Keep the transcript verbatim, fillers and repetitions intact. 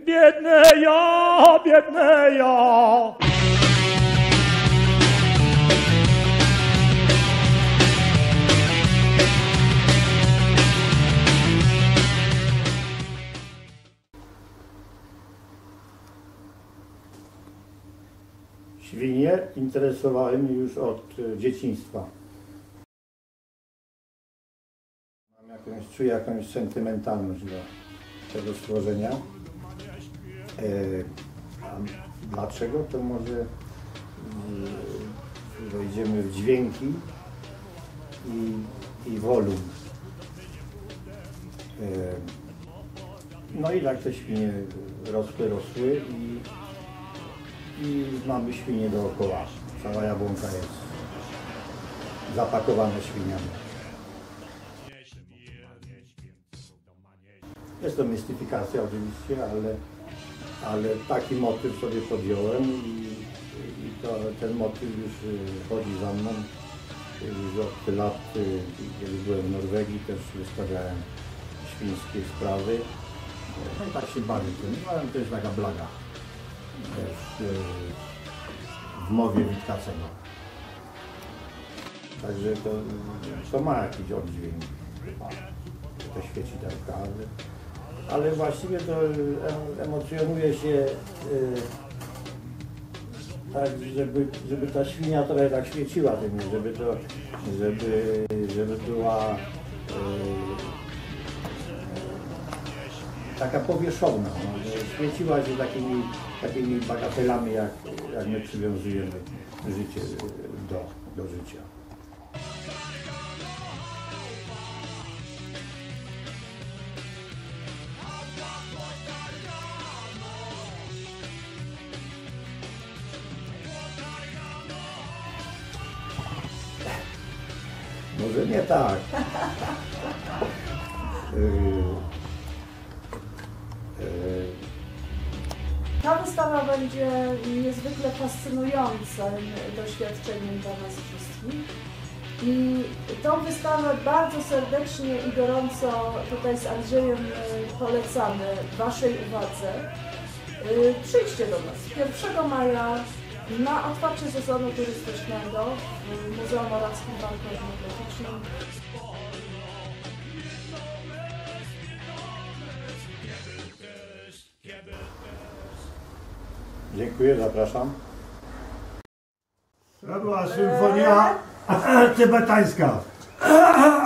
Biedne ja, biedne ja. Świnie interesowały mnie już od dzieciństwa. Mam jakąś, czuję jakąś sentymentalność do tego stworzenia. E, a dlaczego? To może e, wejdziemy w dźwięki i, i wolum. E, no i tak te świnie rosły, rosły i I mamy świnie dookoła. Cała jabłonka jest zapakowana świniami. Jest to mistyfikacja oczywiście, ale, ale taki motyw sobie podjąłem i, i to, ten motyw już chodzi za mną. Już od lat, kiedy byłem w Norwegii, też wystawiałem świńskie sprawy. No i tak się bawię tym, ale to jest taka blaga. Też w mowie Witkacego. Także to, to ma jakiś oddźwięk, te świecidełka, ale, ale właściwie to emocjonuje się tak, żeby, żeby ta świnia trochę tak świeciła tym, żeby to, żeby, żeby była taka powierzchowna, no, świeciła się takimi, takimi bagatelami, jak, jak my przywiązujemy życie do, do życia. Może nie tak. Ta wystawa będzie niezwykle fascynującym doświadczeniem dla nas wszystkich i tą wystawę bardzo serdecznie i gorąco tutaj z Andrzejem polecamy Waszej uwadze. Przyjdźcie do nas pierwszego maja na otwarcie sezonu turystycznego w Muzeum Orawskim Parku Etnograficznym. Dziękuję, zapraszam. To była symfonia tybetańska.